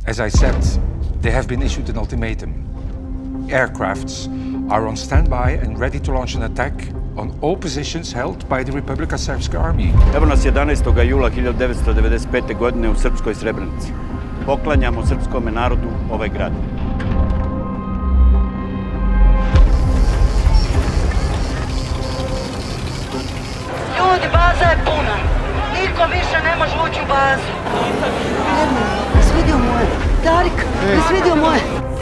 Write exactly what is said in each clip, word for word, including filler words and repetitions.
As I said, they have been issued an ultimatum. Aircrafts are on standby and ready to launch an attack on all positions held by the Republika Srpska army. Evo nas jedanaestog jula hiljadu devetsto devedeset pete. godine u srpskoj Srebrenici. Poklanjamo srpskome narodu ovaj grad. Ljudi, baza je puna. Niko više ne može ući u bazu. Jesi vidio moje? Darik, jesi vidio moje?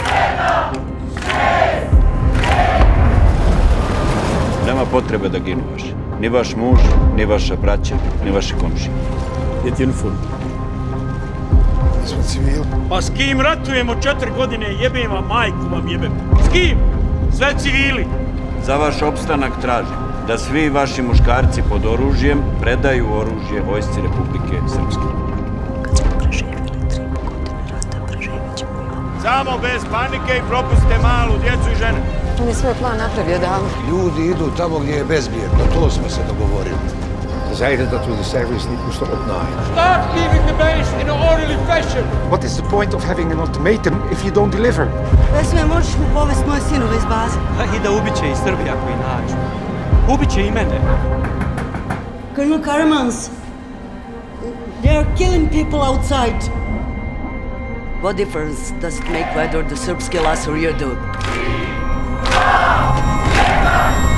Nema potrebe da ginu vaši. Ni vaš muž, ni vaša braća, ni vaši komšije. Gdje je uniform? Mi smo civili. Pa s kim ratujemo četiri godine, jebem vam, majku vam jebem. S kim? Sve civili. Za vaš opstanak tražim da svi vaši muškarci pod oružjem predaju oružje vojsci Republike Srpske. Kad smo preživjeli tri godine rata, preživjet ćemo i ovo. Samo bez panike i propustite malu djecu i žene. On je svoj plan napravio davno. Ljudi idu tamo gdje je bezbjedno, to smo se dogovorili. Ze zeiden dat we de cijfers niet moesten opnaaien. Start leaving the base in an orderly fashion. What is the point of having an ultimatum if you don't deliver? Vesme, možeš mi povesti moje sinove iz baze? I da ubit će i Srbija koji nađu. Ubit će i mene. Colonel Karamans, they are killing people outside. What difference does it make whether the Serbs kill us or you do?